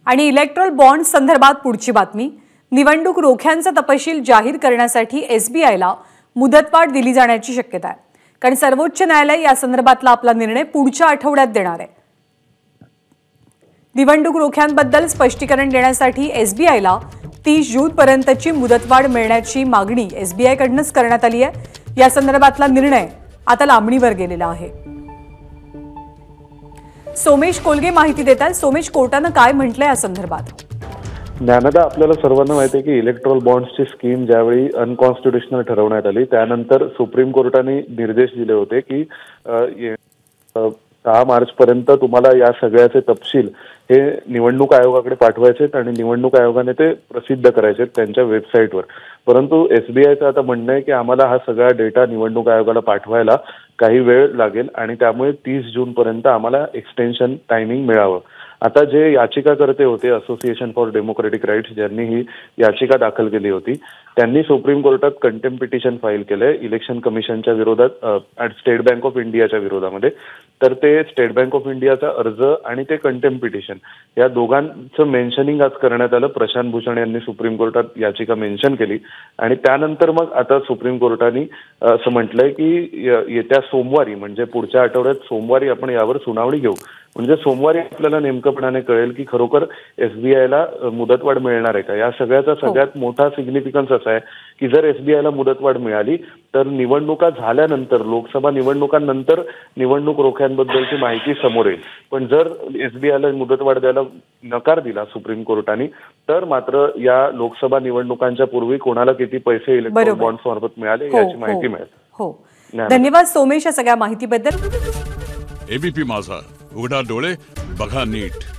आणि Electral bond संदर्भात पुढची बातमी। निवडणूक रोख्यांचा तपशील जाहीर करण्यासाठी एसबीआयला मुदतवाढ दिली जाण्याची शक्यता आहे, कारण सर्वोच्च न्यायालय या संदर्भातला आपला निर्णय पुढच्या आठवड्यात देणार आहे। निवडणूक रोख्यांबद्दल स्पष्टीकरण देण्यासाठी एसबीआयला 30 जून पर्यंतची मुदतवाढ मिळण्याची मागणी एसबीआयकडूनच करण्यात आली आहे। या संदर्भातला निर्णय आता लांबणीवर गेलेला आहे। सोमेश कोलगे माहिती देतात। सोमेश, कोर्टाने काय म्हटलंय या संदर्भात? ज्ञानदा, आपल्याला सर्वांना माहिती आहे की इलेक्ट्रॉल बॉन्ड्सची स्कीम ज्यावेळी अनकॉन्स्टिट्युशनल ठरवण्यात आली त्यानंतर सुप्रीम कोर्टाने निर्देश दिले होते की 6 मार्च पर्यंत तुम्हाला या सगळ्याचे तपशील हे निवडणूक आयोगाकडे पाठवायचे आणि निवडणूक आयोगाने ते प्रसिद्ध करायचे त्यांच्या वेबसाईटवर। परंतु एसबीआयचं आता म्हणणं आहे की आम्हाला हा सगळा डेटा निवडणूक आयोगाला पाठवायला काही वेळ लागेल आणि त्यामुळे 30 जून पर्यंत आम्हाला एक्सटेन्शन टायमिंग मिळावं। आता जे याचिकाकर्ते होते असोसिएशन फॉर डेमोक्रेटिक राईट्स, ज्यांनी ही याचिका दाखल केली होती, त्यांनी सुप्रीम कोर्टात कंटेम्प्ट पिटिशन फाईल केलंय इलेक्शन कमिशनच्या विरोधात, स्टेट बँक ऑफ इंडियाच्या विरोधामध्ये। तर ते स्टेट बँक ऑफ इंडियाचा अर्ज आणि ते कंटेम्प्ट पिटिशन या दोघांचं मेन्शनिंग आज करण्यात आलं। प्रशांत भूषण यांनी सुप्रीम कोर्टात याचिका मेन्शन केली आणि त्यानंतर मग आता सुप्रीम कोर्टाने असं म्हटलंय की येत्या सोमवारी, म्हणजे पुढच्या आठवड्यात सोमवारी आपण यावर सुनावणी घेऊ। म्हणजे सोमवारी आपल्याला नेमकपणाने कळेल की खरोखर एसबीआयला मुदतवाढ मिळणार आहे का। या सगळ्याचा सगळ्यात मोठा सिग्निफिकन्स असा आहे की जर एसबीआयला मुदतवाढ मिळाली तर निवडणुका झाल्यानंतर, लोकसभा निवडणुकांनंतर निवडणूक रोख्यांबद्दलची माहिती समोर येईल। पण जर एसबीआयला मुदतवाढ द्यायला नकार दिला सुप्रीम कोर्टाने तर मात्र या लोकसभा निवडणुकांच्या पूर्वी कोणाला किती पैसे इलेक्ट्रॉल बॉन्ड्स मार्फत मिळाले याची माहिती मिळेल। धन्यवाद सोमेश या सगळ्या माहितीबद्दल। एबीपी माझा, उघडा डोळे बघा नीट।